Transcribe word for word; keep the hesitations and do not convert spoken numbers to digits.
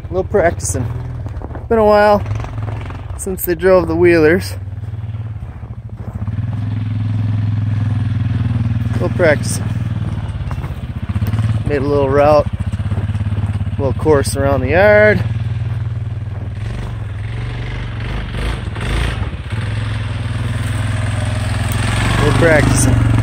A little practicing. Been a while since they drove the wheelers. A little practicing. Made a little route, a little course around the yard. A little practicing.